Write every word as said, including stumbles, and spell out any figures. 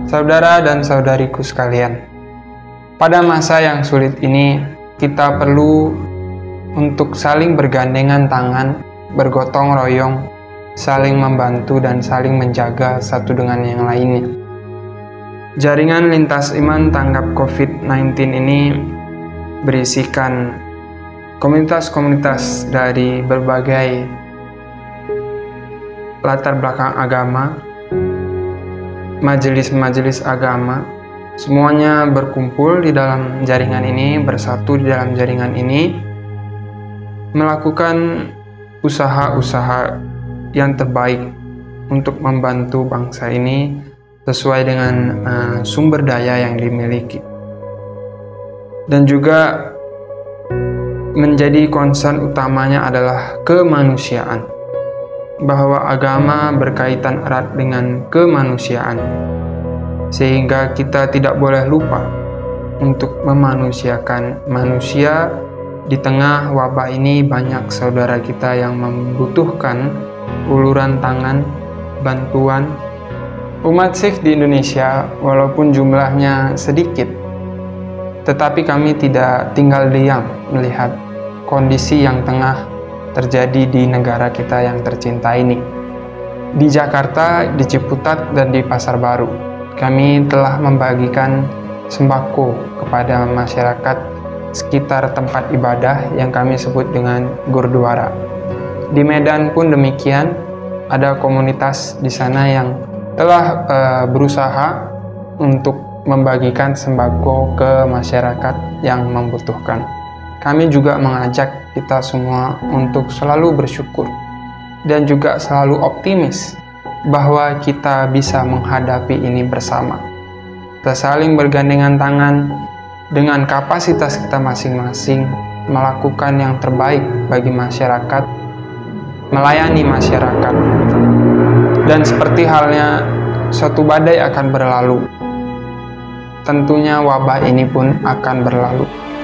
Saudara dan saudariku sekalian, pada masa yang sulit ini, kita perlu untuk saling bergandengan tangan, bergotong royong, saling membantu dan saling menjaga satu dengan yang lainnya. Jaringan Lintas Iman Tanggap covid sembilan belas ini berisikan komunitas-komunitas dari berbagai latar belakang agama, majelis-majelis agama, semuanya berkumpul di dalam jaringan ini, bersatu di dalam jaringan ini, melakukan usaha-usaha yang terbaik untuk membantu bangsa ini sesuai dengan uh, sumber daya yang dimiliki. Dan juga menjadi concern utamanya adalah kemanusiaan, bahwa agama berkaitan erat dengan kemanusiaan, sehingga kita tidak boleh lupa untuk memanusiakan manusia. Di tengah wabah ini banyak saudara kita yang membutuhkan uluran tangan, bantuan. Umat Sikh di Indonesia walaupun jumlahnya sedikit, tetapi kami tidak tinggal diam melihat kondisi yang tengah terjadi di negara kita yang tercinta ini. Di Jakarta, di Ciputat, dan di Pasar Baru, kami telah membagikan sembako kepada masyarakat sekitar tempat ibadah yang kami sebut dengan Gurdwara. Di Medan pun demikian, ada komunitas di sana yang telah uh, berusaha untuk membagikan sembako ke masyarakat yang membutuhkan. Kami juga mengajak kita semua untuk selalu bersyukur dan juga selalu optimis bahwa kita bisa menghadapi ini bersama. Kita saling bergandengan tangan dengan kapasitas kita masing-masing, melakukan yang terbaik bagi masyarakat, melayani masyarakat. Dan seperti halnya suatu badai akan berlalu, tentunya wabah ini pun akan berlalu.